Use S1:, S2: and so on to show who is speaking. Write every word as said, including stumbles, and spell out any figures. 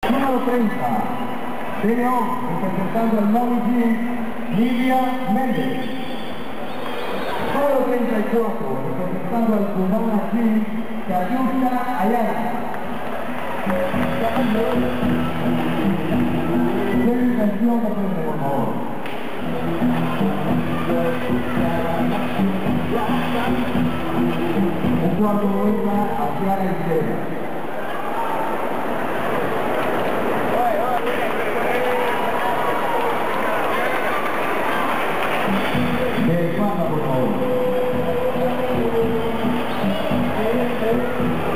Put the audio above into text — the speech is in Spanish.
S1: Número treinta, de León, representando al Novi Jean, Lidia Méndez. Número treinta y cuatro, representando al Cubana Jean, Cayusa Ayala. Tienen canción de frente, por favor. Un cuarto vuelta hacia la izquierda. De espalda, por favor.